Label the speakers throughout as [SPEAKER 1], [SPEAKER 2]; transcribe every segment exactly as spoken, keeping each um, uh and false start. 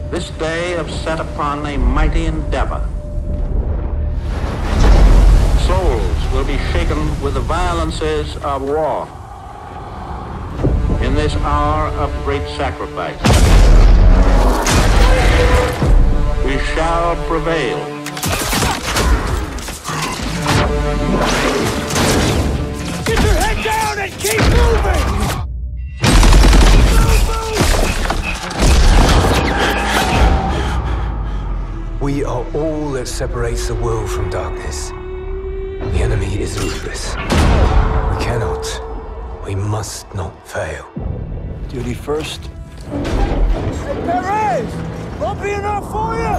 [SPEAKER 1] This day have set upon a mighty endeavor. Souls will be shaken with the violences of war in this hour of great sacrifice. We shall prevail.
[SPEAKER 2] Get your head down and keep moving!
[SPEAKER 3] We are all that separates the world from darkness. The enemy is ruthless. We cannot, we must not fail.
[SPEAKER 2] Duty first. Hey, Perez! Won't be enough for you!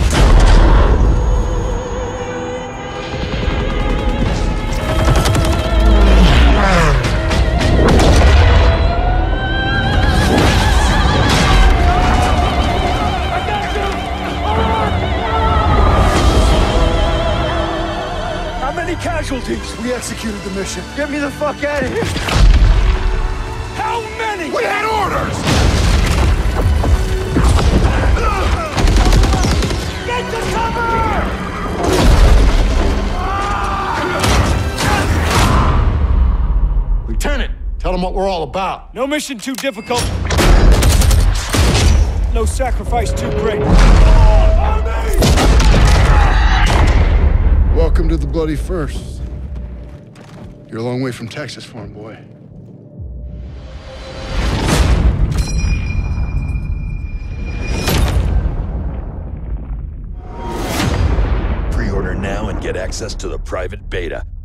[SPEAKER 4] Casualties. We executed the mission.
[SPEAKER 2] Get me the fuck out of here! How many?
[SPEAKER 4] We had orders!
[SPEAKER 2] Get to cover!
[SPEAKER 4] Lieutenant, tell them what we're all about.
[SPEAKER 2] No mission too difficult. No sacrifice too great.
[SPEAKER 4] Welcome to the Bloody First. You're a long way from Texas, farm boy.
[SPEAKER 5] Pre-order now and get access to the private beta.